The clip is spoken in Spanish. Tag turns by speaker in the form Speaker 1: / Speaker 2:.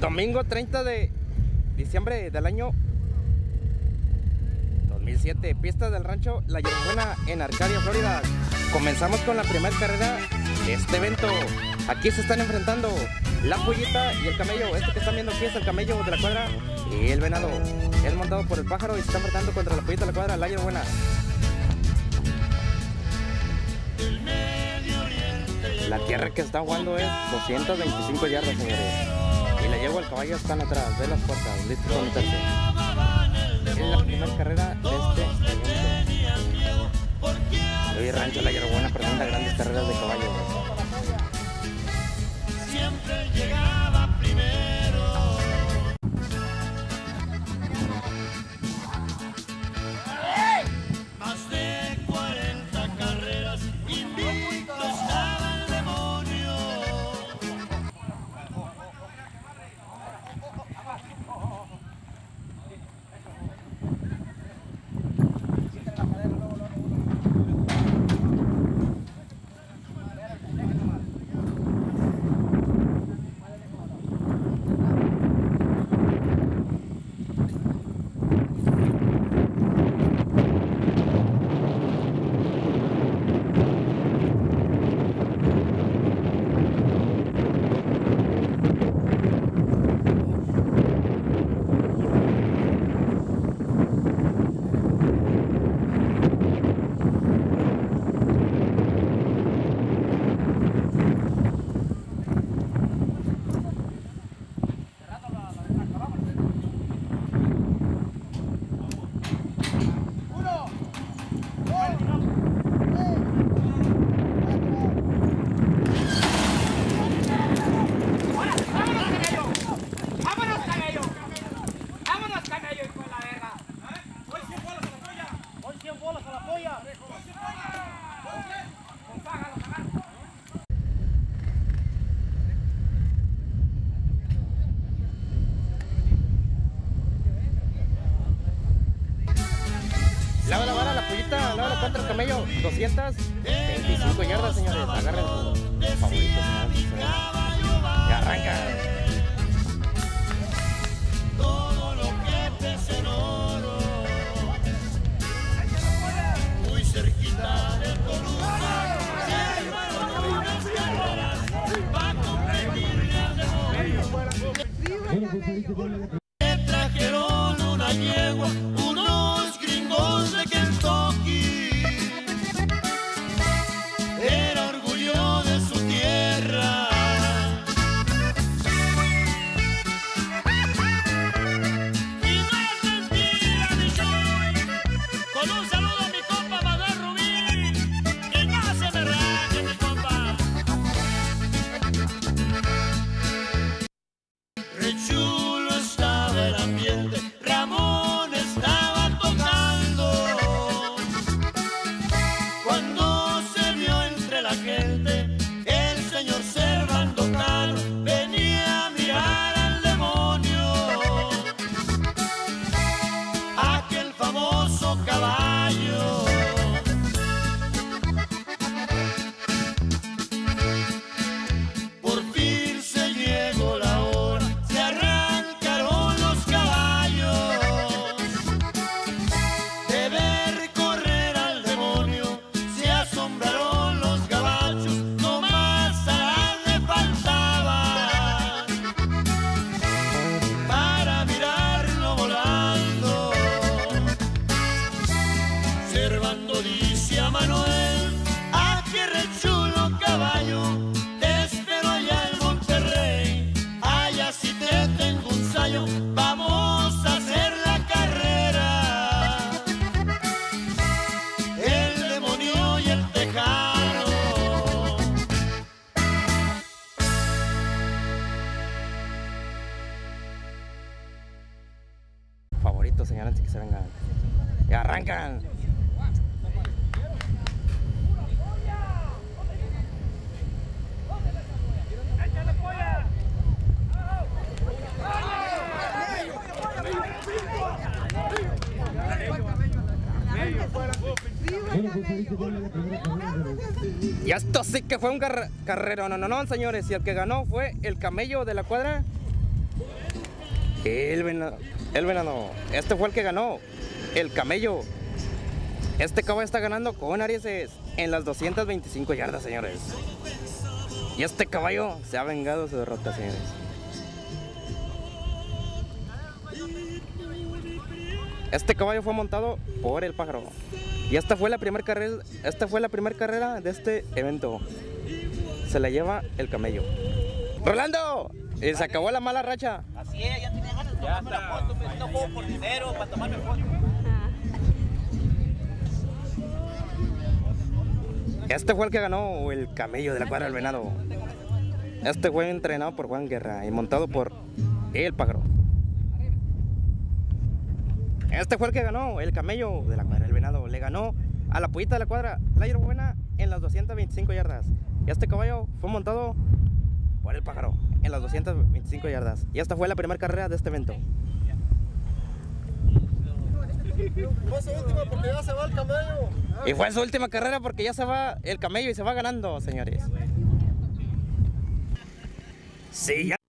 Speaker 1: Domingo 30 de diciembre del año 2007, pista del rancho La Hierbabuena en Arcadia, Florida. Comenzamos con la primera carrera de este evento. Aquí se están enfrentando la pollita y el camello. Este que están viendo aquí es el camello de la cuadra y el venado. Es montado por el pájaro y se está enfrentando contra la pollita de la cuadra, La Hierbabuena. La tierra que está jugando es 225 yardas, señores. Y la yegua al caballo están atrás de las puertas, listos para meterse. Es la primera carrera de este evento. Hoy Rancho La Hierbabuena presenta grandes carreras de caballos.
Speaker 2: Siempre llegaba primero. Más de 40 carreras, invicto estaba el demonio.
Speaker 1: Lava la vara, la pollita, lava la contra el camello. 225 yardas, señores. Agarren su favorito, señores. Y arranca.
Speaker 2: Todo lo que pesa en oro, muy cerquita del columpio, se armaron unas carreras para competirle al demonio. Me trajeron una yegua, unos gringos de Kentucky. Era orgullo de su tierra. Y no es mentira, mi soy. Con un saludo a mi compa Manuel Rubín. Y no se me raje, mi compa. Re chulo estaba el ambiente. Ramón estaba tocando. Cuando se vio entre la gente el señor Servando Cano, venía a mirar al demonio, aquel famoso caballo. Por fin se llegó la hora, se arrancaron los caballos. De ver correr al demonio, se asombraron los gabachos, no más alas le faltaba para mirarlo volando. Servando dice a Manuel: ¡ah, qué re chulo caballo! Te espero allá en Monterrey, allá sí te tengo un sayo, vamos a hacer la carrera. El demonio y el tejano.
Speaker 1: Favorito, señores, antes que se vengan. Y arrancan. Y esto sí que fue un carrero, no, señores. Y el que ganó fue el camello de la cuadra El venado. Este fue el que ganó. El camello. Este caballo está ganando con Arieses en las 225 yardas, señores. Y este caballo se ha vengado de su derrota, señores. Este caballo fue montado por el pájaro. Y esta fue la primera carrera de este evento. Se la lleva el camello. ¡Rolando! Y se acabó la mala racha.
Speaker 3: Así es, ya tenía ganas de tomarme la foto, pero no juego por dinero para tomarme foto.
Speaker 1: Este fue el que ganó el camello de la cuadra del venado. Este fue entrenado por Juan Guerra y montado por el pájaro. Este fue el que ganó el camello de la cuadra del venado. Le ganó a la pollita de la cuadra, la hierbabuena, en las 225 yardas. Y este caballo fue montado por el pájaro en las 225 yardas. Y esta fue la primera carrera de este evento.
Speaker 4: Fue su última porque ya se va el camello.
Speaker 1: Y fue su última carrera porque ya se va el camello y se va ganando, señores. Sí, ya.